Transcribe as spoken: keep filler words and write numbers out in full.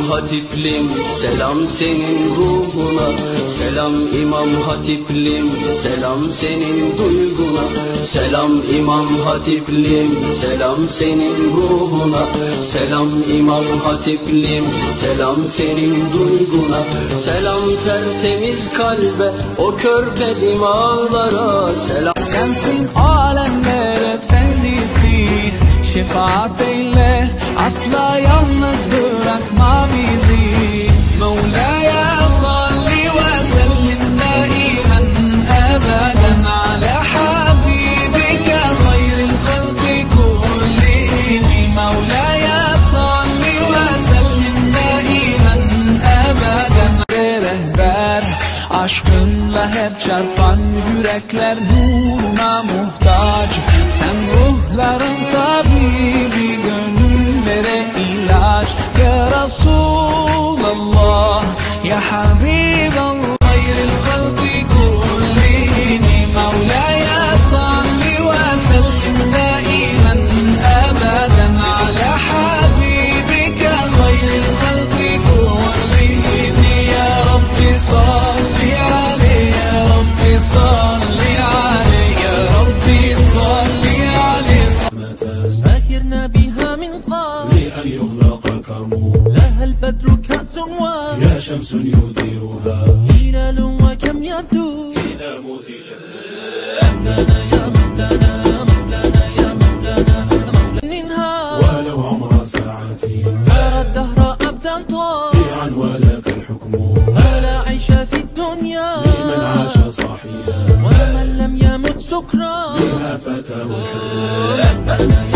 Hatiplim, selam senin ruhuna. Selam İmam Hatiplim, selam senin duyguna. Selam İmam Hatiplim, selam senin ruhuna. Selam İmam Hatiplim, selam senin duyguna. Selam tertemiz kalbe, o körpe dimağlara. Selam. Sensin alemler efendisi, şefaat eyle, asla yalnız bırakma bizi. Mevlaya salli ve sellim daimen ebeden ala habibike hayril halki kullihim. Mevlaya salli ve sellim daimen ebeden. Rehber aşkınla hep çarpan yürekler nuruna muhtaç. Sen ruhların tabibi, gönüllere ilaç. Ya Resulallah, ya Habiballah, hayril halki kullihim. Mevlaya salli ve sellim daimen ebeden ala habibike hayril halki kullihim. Ya Rabbi salli aleyhi, ya Rabbi salli aleyhi, ya Rabbi salli aleyhi. ساكرنا بها من قال لأن يخلق الكرم لها البدر كأس يا شمس يديرها هلال وكم يبدو إذا مزجت. مولانا يا مولانا مولانا يا مولانا مولانا ولو عمر ساعتي ترى الدهر أبدا طال ضيعا ولك الحكم فلا عيش في الدنيا لمن عاش صاحيا ومن لم يمت سكرا بها فتاه الحزن.